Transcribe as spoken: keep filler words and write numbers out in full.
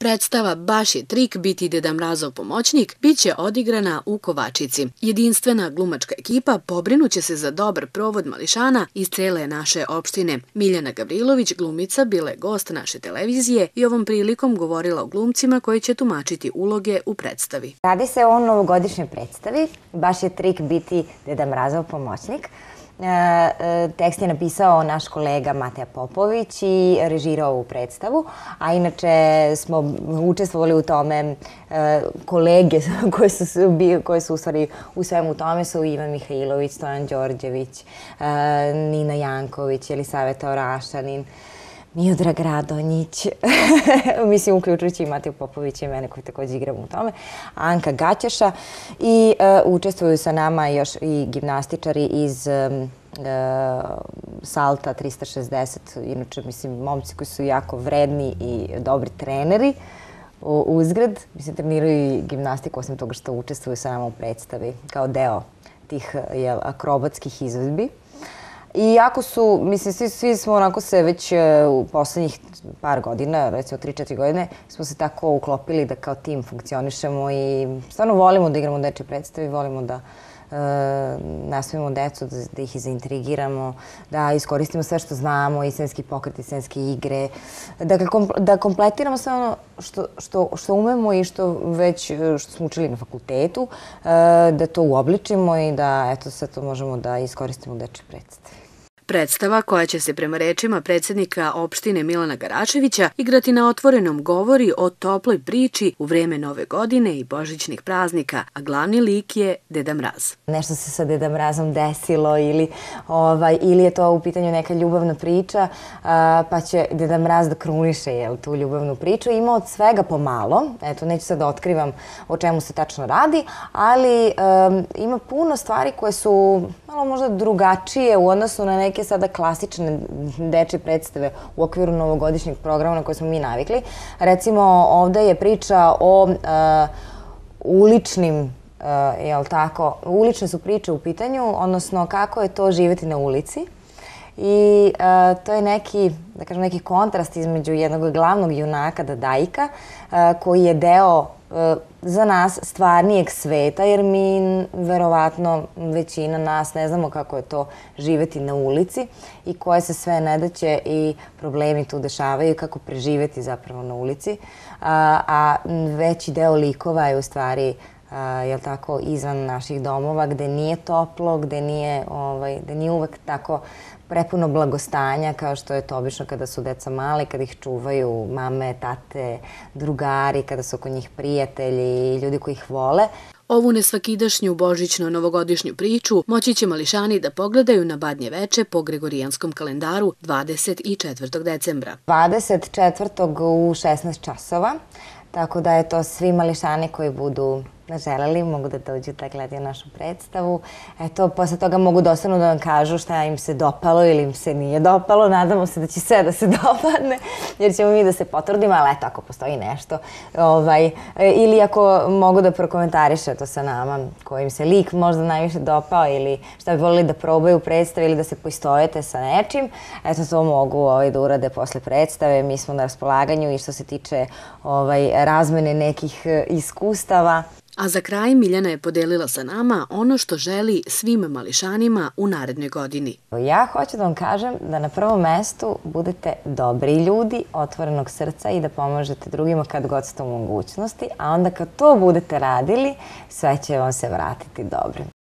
Predstava Baš je trik biti Deda Mrazov pomoćnik biće odigrana u Kovačici. Jedinstvena glumačka ekipa pobrinuće se za dobar provod mališana iz cele naše opštine. Miljana Gavrilović, glumica, bila je gost naše televizije i ovom prilikom govorila o glumcima koji će tumačiti uloge u predstavi. Radi se o novogodišnjoj predstavi. Baš je trik biti Deda Mrazov pomoćnik. Tekst je napisao naš kolega Mateja Popović i režirao ovu predstavu, a inače smo učestvovali u tome kolege koje su, koje su u stvari u svemu tome su Ivan Mihajlović, Stojan Đorđević, Nina Janković, Jelisaveta Orašanin, Miodrag Radonjić, mislim uključujući i Mateju Popovića i mene koji također igram u tome, Anka Gaćaša i učestvuju sa nama još i gimnastičari iz Salta trista šezdeset, inače mislim momci koji su jako vredni i dobri treneri uzgred, mislim treniraju i gimnastiku osim toga što učestvuju sa nama u predstavi kao deo tih akrobatskih izvedbi. I jako su, mislim, svi, svi smo onako se već u poslednjih par godina, recimo tri četiri godine, smo se tako uklopili da kao tim funkcionišemo i stvarno volimo da igramo dečje predstave, volimo da e, nasmijemo decu, da, da ih zaintrigiramo, da iskoristimo sve što znamo, i scenski pokret, i scenske igre, da, da kompletiramo sve ono što, što, što umemo i što već što smo učili na fakultetu, e, da to uobličimo i da eto, sve to možemo da iskoristimo u dečje predstave. Predstava, koja će se prema rečima predsjednika opštine Milana Garačevića igrati na otvorenom, govori o toploj priči u vreme Nove godine i božićnih praznika, a glavni lik je Deda Mraz. Nešto se sa Deda Mrazom desilo ili, ovaj, ili je to u pitanju neka ljubavna priča, a, pa će Deda Mraz da kruniše jel, tu ljubavnu priču. Ima od svega pomalo, eto, neću sad da otkrivam o čemu se tačno radi, ali um, ima puno stvari koje su malo možda drugačije u odnosu na neke sada klasične dečje predstave u okviru novogodišnjeg programa na koje smo mi navikli. Recimo, ovde je priča o uh, uličnim, uh, jel tako, ulične su priče u pitanju, odnosno kako je to živjeti na ulici. I uh, to je neki, da kažem, neki kontrast između jednog glavnog junaka, Dadajka, uh, koji je deo uh, za nas stvarnijeg sveta, jer mi, verovatno, većina nas ne znamo kako je to živjeti na ulici i koje se sve nedaće i problemi tu dešavaju, kako preživjeti zapravo na ulici. A, a veći deo likova je u stvari jel tako, izvan naših domova, gde nije toplo, gde nije, ovaj, gde nije uvek tako prepuno blagostanja kao što je to obično kada su deca mali, kada ih čuvaju mame, tate, drugari, kada su oko njih prijatelji i ljudi koji ih vole. Ovu nesvakidašnju božićno-novogodišnju priču moći će mališani da pogledaju na Badnje veče po Gregorijanskom kalendaru dvadeset četvrtog decembra. dvadeset četvrtog u šesnaest časova, tako da je to svi mališani koji budu želeli, mogu da dođu da gledaju našu predstavu. Eto, posle toga mogu doslovno da vam kažu šta im se dopalo ili im se nije dopalo. Nadamo se da će sve da se dopadne, jer ćemo mi da se potrudimo, ali eto, ako postoji nešto. Ovaj, ili ako mogu da prokomentariše to sa nama, kojim se lik možda najviše dopao ili šta bi volili da probaju u predstavi ili da se poistojete sa nečim. Eto, to mogu ovaj, da urade posle predstave. Mi smo na raspolaganju i što se tiče ovaj, razmene nekih iskustava. A za kraj Miljana je podelila sa nama ono što želi svim mališanima u narednoj godini. Ja hoću da vam kažem da na prvom mestu budete dobri ljudi, otvorenog srca i da pomažete drugima kad god ste u mogućnosti, a onda kad to budete radili, sve će vam se vratiti dobrim.